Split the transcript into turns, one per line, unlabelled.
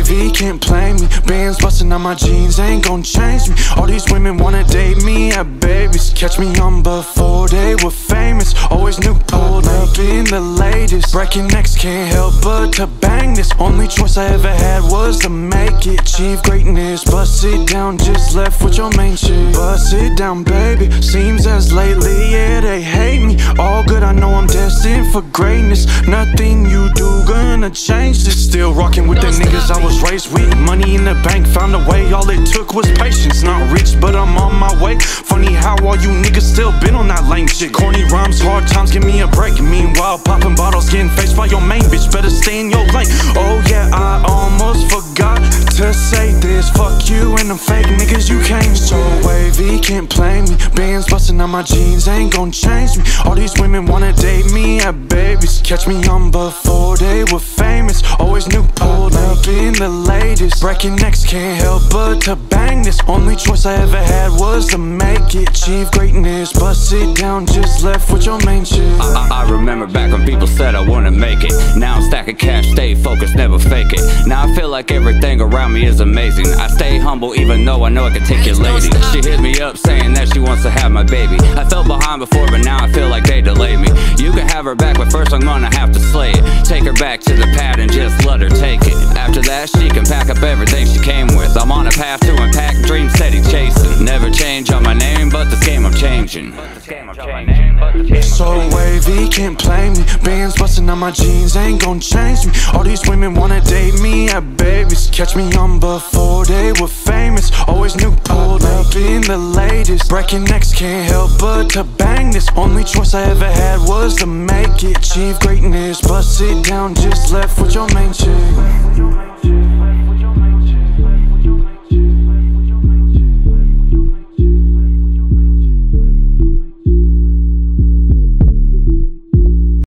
wavy, can't play me. Bands busting on my jeans, ain't gon' change me. All these women wanna date me, have babies. Catch me on before they were famous. Always knew pulled up in the latest. Breaking necks, can't help but to bang this. Only choice I ever had was to make it. Achieve greatness, bust it down, just left with your main shit. Bust it down, baby. Seems as lately, yeah, they hate me. All good, I know I'm destined for greatness. Nothing you do gonna change this. Still rocking with the niggas I was raised with. Money in the bank, found a way. All it took was patience. Not rich, but I'm on my way. Funny how all you niggas still been on that lame shit. Corny rhymes, hard times, give me a break. Meanwhile, popping bottles, getting faced by your main bitch. Better stay in your lane. Oh yeah, I almost forgot to say this. Fuck you and them fake niggas you came. So wavy, can't play me. Bands busting on my jeans, ain't gon' change me. All these women wanna date me, have babies. Catch me on before they were famous. Always knew pulled up in the latest. Breaking necks, can't help but to bang this. Only choice I ever had was to make it. Achieve greatness, bust it down, just left with your main shit.
I remember back when people said I wouldn't make it. Now I'm stacking cash, stay focused, never fake it. Now I feel like everything around me is amazing. I stay humble even though I know I can take your lady. She hit me up saying that she wants to have my baby. I felt behind before, but now I feel like they delayed me. You can have her back, but first I'm gonna have to slay it. Take her back to the pad and just let her take it. After that she can pack up everything she came with. I'm on a path to impact, dreams steady chasing. Never change on my name, but this game I'm changing.
So wavy, can't play me. Bands busting on my jeans, ain't gon' change me. All these women wanna date me, have babies. Catch me on before they were famous. Always knew pulled up in the latest. Breaking necks, can't help but to bang this. Only choice I ever had was to make it. Achieve greatness, bust it down, just left with your main chick.